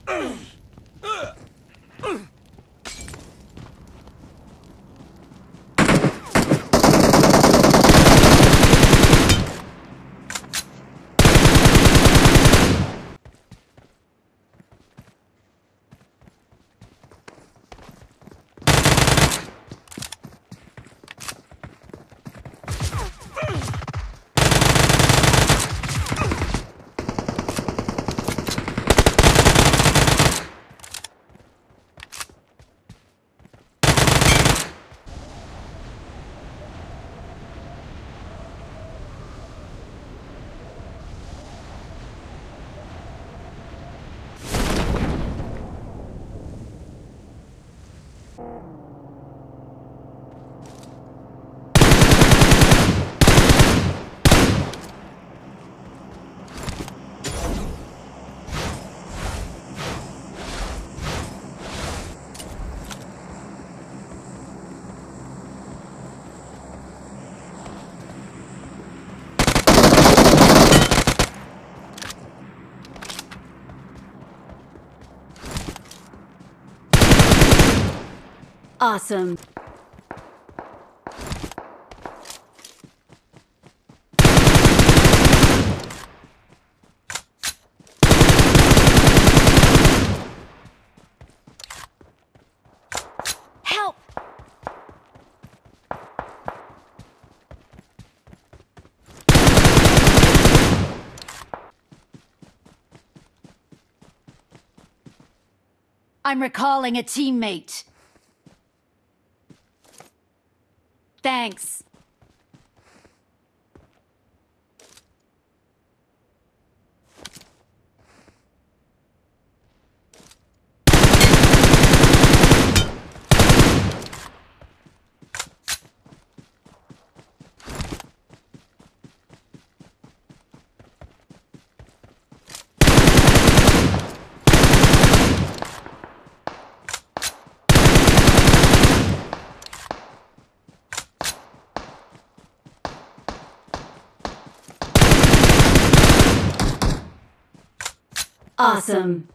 Awesome. Help! I'm recalling a teammate. Thanks. Awesome.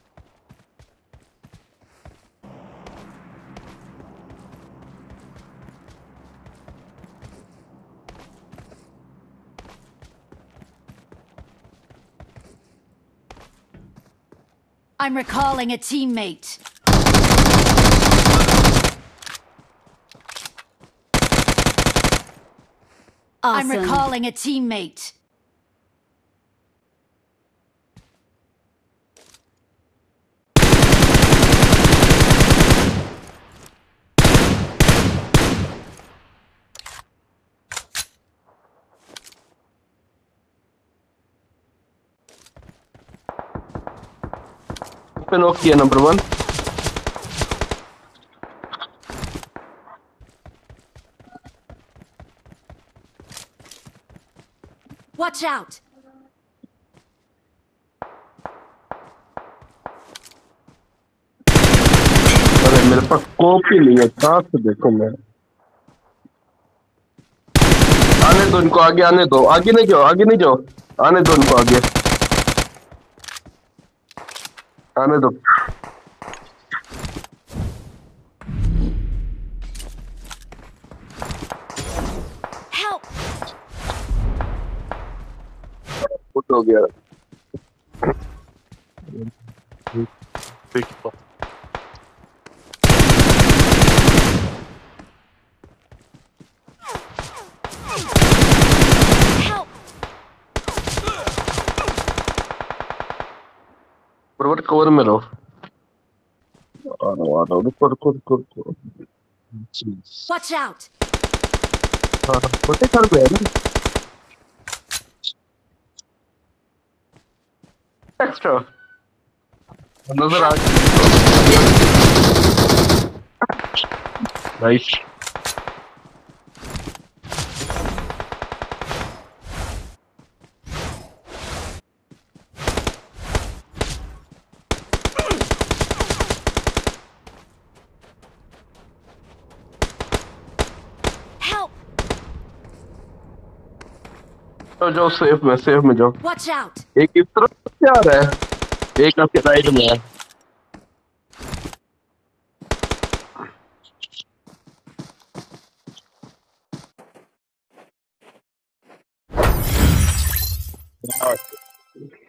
I'm recalling a teammate. Awesome. I'm recalling a teammate. Okay, number one. Watch out! अरे मेरे पास copy नहीं है, कहाँ से देखो मैं? आने दो इनको, आगे आने दो, आगे नहीं जाओ, आगे नहीं जाओ, आने दो इनको आगे, आने दो. Help! कुछ हो गया. बराबर कवर में रहो. रुको. Watch out! हाँ, छोटे घर पे है ना. एक्स्ट्रा नजर आ गया. नाइस. जाओ सेफ में जाओ. Watch out! एक इस तरफ से आ रहा है, एक आपके राइट में है. हाँ।